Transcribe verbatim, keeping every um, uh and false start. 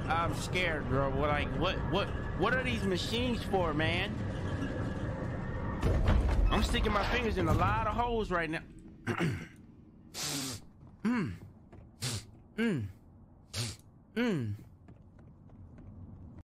I'm scared, bro. What like what what what are these machines for, man? I'm sticking my fingers in a lot of holes right now. mm. Mm. Mm.